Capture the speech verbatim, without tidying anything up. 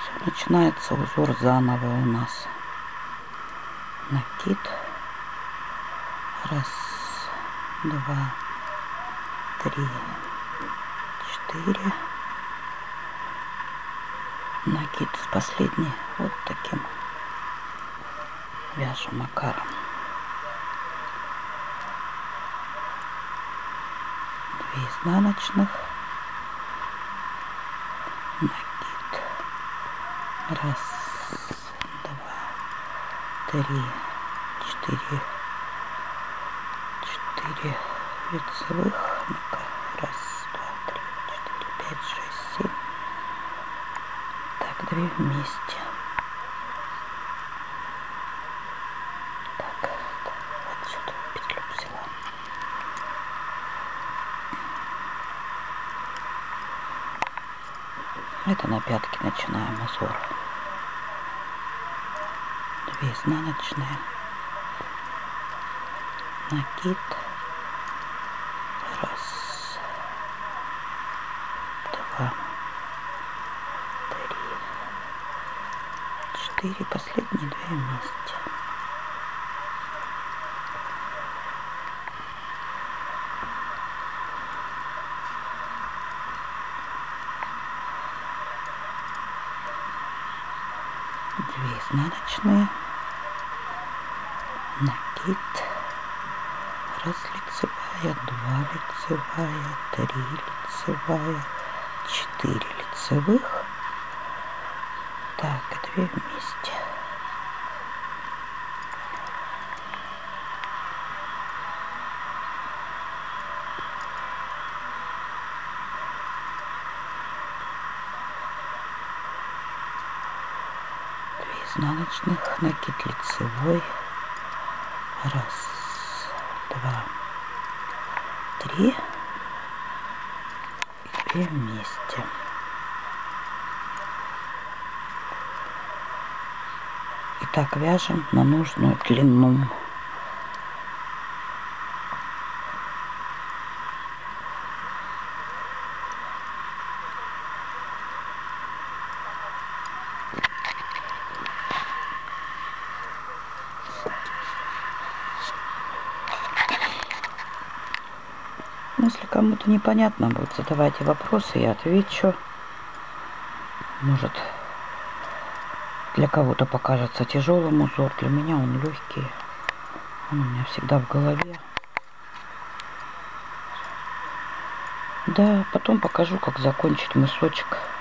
Все, начинается узор заново у нас. Накид. Раз, два, три, четыре. Накид с последней вот таким вяжем макаром. Две изнаночных. Накид. Раз, два, три, четыре. Четыре лицевых. Ну-ка. Раз, два, три, четыре, пять, шесть, семь. Так, две вместе. Так, вот сюда петлю взяла. Это на пятке начинаем узор. Две изнаночные. Накид. Раз, два, три, четыре. Последние две вместе. Две изнаночные. Накид. Раз лицевая, два лицевая, три лицевая, четыре лицевых. Так, две вместе. Две изнаночных, накид лицевой. Раз, два, три и две вместе. И так вяжем на нужную длину. Если кому-то непонятно будет, задавайте вопросы, я отвечу. Может, для кого-то покажется тяжелым узор, для меня он легкий. Он у меня всегда в голове. Да, потом покажу, как закончить мысочек.